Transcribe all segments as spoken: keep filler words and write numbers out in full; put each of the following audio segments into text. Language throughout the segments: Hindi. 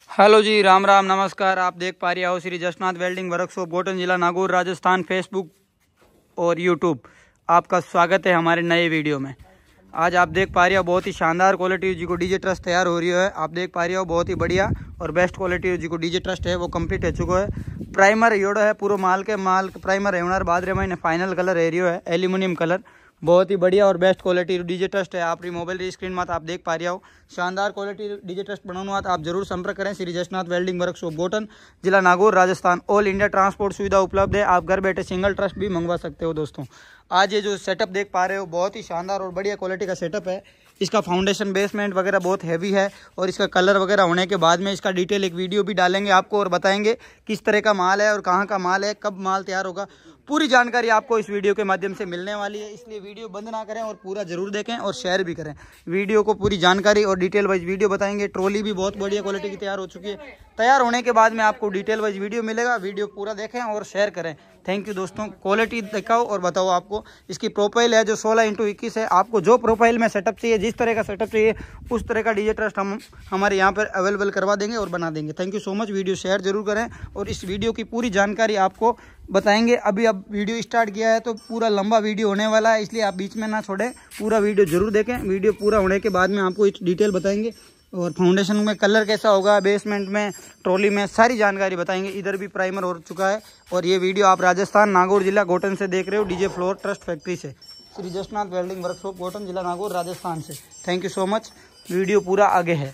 हेलो जी, राम राम, नमस्कार। आप देख पा रहे हो श्री जसनाथ वेल्डिंग वर्कशॉप गोटन, जिला नागौर, राजस्थान। फेसबुक और यूट्यूब आपका स्वागत है हमारे नए वीडियो में। आज आप देख पा रहे हो बहुत ही शानदार क्वालिटी जी को डीजे ट्रस्ट तैयार हो रही है। आप देख पा रहे हो बहुत ही बढ़िया और बेस्ट क्वालिटी जी को डीजे ट्रस्ट है वो कंप्लीट हो चुका है। प्राइमर योड़ा है पूरा माल के माल प्राइमर है बाद रे मैंने फाइनल कलर एरियो है एल्यूमिनियम कलर, बहुत ही बढ़िया और बेस्ट क्वालिटी डीजे ट्रस्ट है। आप मोबाइल की स्क्रीन में आप देख पा रहे हो शानदार क्वालिटी डीजे ट्रस्ट बनाना तो आप जरूर संपर्क करें। श्री जसनाथ वेल्डिंग वर्कशॉप गोटन, जिला Nagaur, Rajasthan. All India transport सुविधा उपलब्ध है। आप घर बैठे सिंगल ट्रस्ट भी मंगवा सकते हो। दोस्तों आज ये जो सेटअप देख पा रहे हो बहुत ही शानदार और बढ़िया क्वालिटी का सेटअप है। इसका फाउंडेशन बेसमेंट वगैरह बहुत हैवी है और इसका कलर वगैरह होने के बाद में इसका डिटेल एक वीडियो भी डालेंगे आपको और बताएंगे किस तरह का माल है और कहाँ का माल है, कब माल तैयार होगा। पूरी जानकारी आपको इस वीडियो के माध्यम से मिलने वाली है, इसलिए वीडियो बंद ना करें और पूरा जरूर देखें और शेयर भी करें। वीडियो को पूरी जानकारी और डिटेल वाइज वीडियो बताएंगे। ट्रॉली भी बहुत बढ़िया क्वालिटी की तैयार हो चुकी है। तैयार होने के बाद में आपको डिटेल वाइज वीडियो मिलेगा। वीडियो पूरा देखें और शेयर करें। थैंक यू दोस्तों। क्वालिटी दिखाओ और बताओ आपको इसकी प्रोफाइल है जो सोलह इंटू इक्कीस है। आपको जो प्रोफाइल में सेटअप चाहिए, जिस तरह का सेटअप चाहिए उस तरह का डीजे ट्रस्ट हम हमारे यहाँ पर अवेलेबल करवा देंगे और बना देंगे। Thank you so much. Video share जरूर करें और इस वीडियो की पूरी जानकारी आपको बताएंगे। अभी अब वीडियो स्टार्ट किया है तो पूरा लंबा वीडियो होने वाला है, इसलिए आप बीच में ना छोड़ें, पूरा वीडियो जरूर देखें। वीडियो पूरा होने के बाद में आपको डिटेल बताएंगे और फाउंडेशन में कलर कैसा होगा, बेसमेंट में, ट्रॉली में सारी जानकारी बताएंगे। इधर भी प्राइमर हो चुका है और ये वीडियो आप राजस्थान नागौर जिला गोटन से देख रहे हो, डीजे फ्लोर ट्रस्ट फैक्ट्री से, श्री जसनाथ वेल्डिंग वर्कशॉप गोटन, जिला नागौर, राजस्थान से। Thank you so much. Video पूरा आगे है।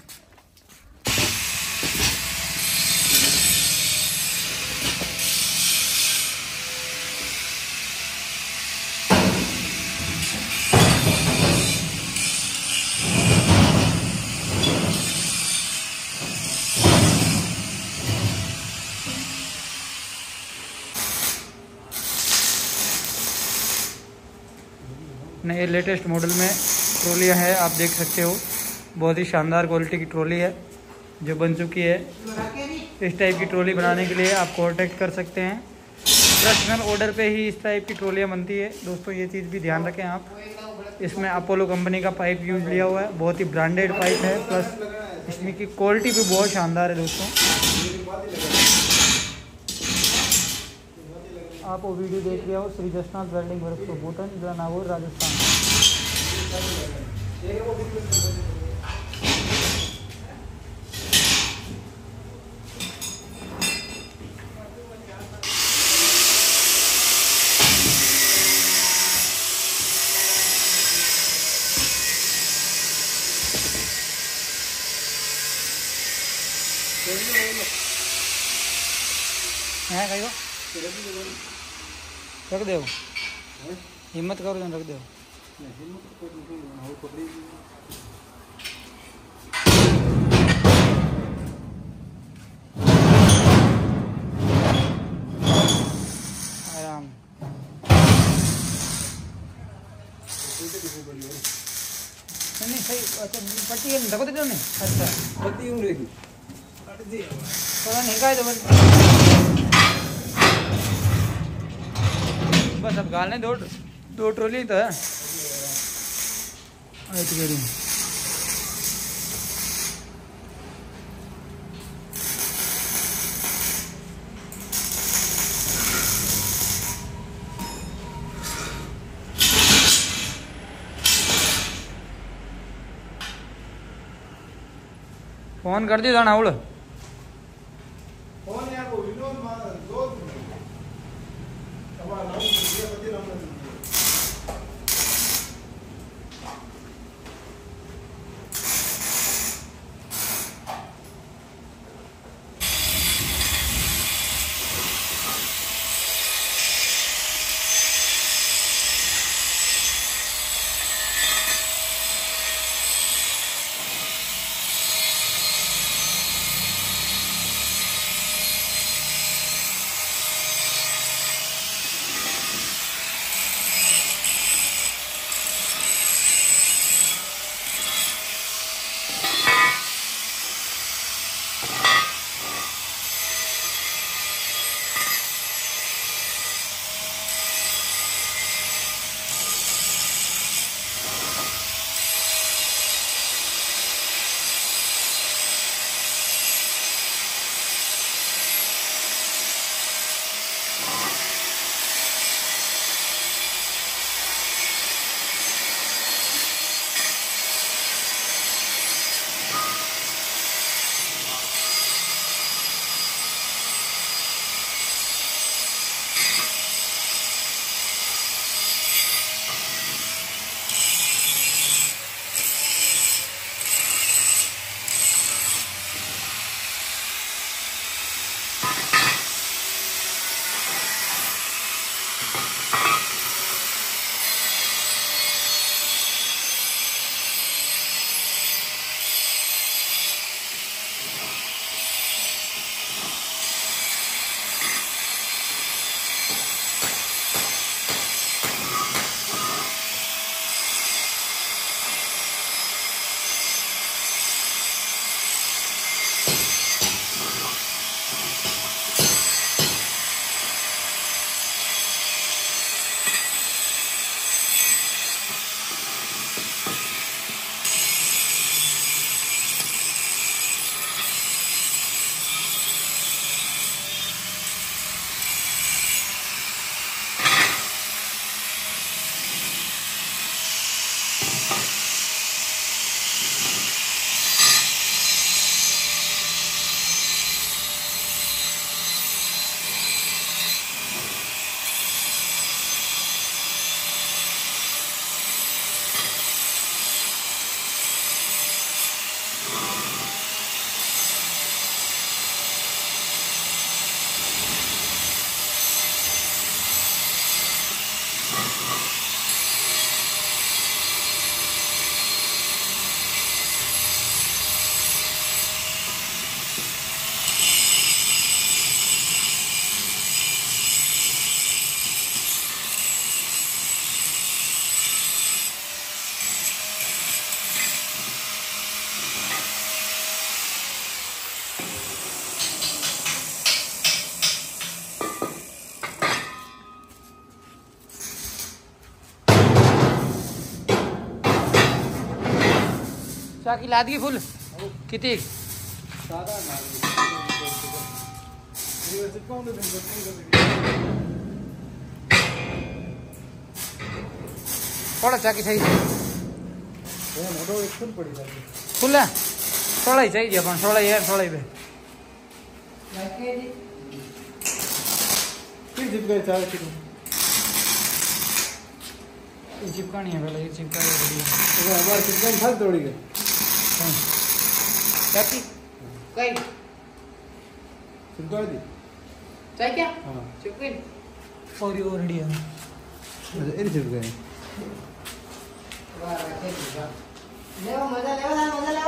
नए लेटेस्ट मॉडल में ट्रॉलियाँ है, आप देख सकते हो। बहुत ही शानदार क्वालिटी की ट्रॉली है जो बन चुकी है। इस टाइप की ट्रॉली बनाने के लिए आप कॉन्टेक्ट कर सकते हैं। पर्सनल ऑर्डर पे ही इस टाइप की ट्रॉलियाँ बनती है। दोस्तों ये चीज़ भी ध्यान रखें आप। इसमें अपोलो कंपनी का पाइप यूज लिया हुआ है, बहुत ही ब्रांडेड पाइप है, प्लस इसमें की क्वालिटी भी बहुत शानदार है। दोस्तों आप वो वीडियो देख रहे हो श्री जसनाथ वेल्डिंग वर्कशॉप गोटन, जिला नागौर, राजस्थान। है कहीं रख दो, हिम्मत करो जन रख दो। आराम नहीं सही। अच्छा पट्टी है ढको दे ने। अच्छा पट्टी यूं रहेगी थोड़ा नहीं का तो बस अब गालने दो दो ट्रॉली तो है। फोन कर दी था नाउल फोन यार को विनोद दो चाकी लादगी फुल किती थोड़ा चाकी सही फुल है थोड़ा ही चाहिए अपन थोड़ा ही है थोड़ा ही पे चिपका नहीं है पहले ये चिपका हमारे चिपका फल तोड़ी गए चाकी कहीं चिपका दी चाहिए क्या हाँ चिपके और ये रेडी है अच्छा ये चिपका है वाह रखे चिपका ले मजा ले मजा ले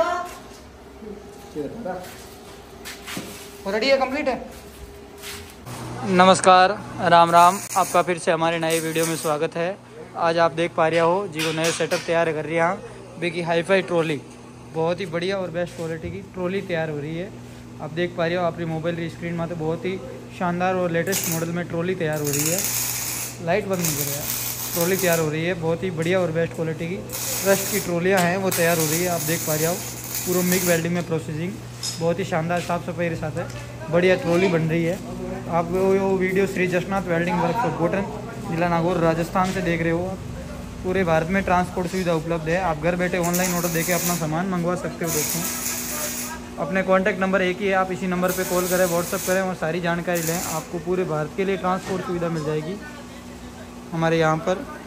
रेडी है कंप्लीट है। नमस्कार राम राम आपका फिर से हमारे नए वीडियो में स्वागत है। आज आप देख पा रहे हो जी को नए सेटअप तैयार कर रही है यहाँ बेकी हाईफाई ट्रॉली बहुत ही बढ़िया और बेस्ट क्वालिटी की ट्रॉली तैयार हो रही है। आप देख पा रहे हो अपनी मोबाइल की स्क्रीन में तो बहुत ही शानदार और लेटेस्ट मॉडल में ट्रॉली तैयार हो रही है। लाइट बंद नहीं कर रहा ट्रॉली तैयार हो रही है बहुत ही बढ़िया और बेस्ट क्वालिटी की ट्रस्ट की ट्रॉलियाँ हैं वो तैयार हो रही है। आप देख पा रहे हो पूरा मिग वेल्डिंग में प्रोसेसिंग बहुत ही शानदार साफ सफाई के साथ है बढ़िया ट्रॉली बन रही है। आप वो video Shri Jasnath welding workshop Botan जिला नागौर राजस्थान से देख रहे हो। आप पूरे भारत में ट्रांसपोर्ट सुविधा उपलब्ध है। आप घर बैठे ऑनलाइन ऑर्डर देके अपना सामान मंगवा सकते हो दोस्तों। अपने कॉन्टैक्ट नंबर एक ही है आप इसी नंबर पे कॉल करें व्हाट्सअप करें और सारी जानकारी लें। आपको पूरे भारत के लिए ट्रांसपोर्ट सुविधा मिल जाएगी हमारे यहाँ पर।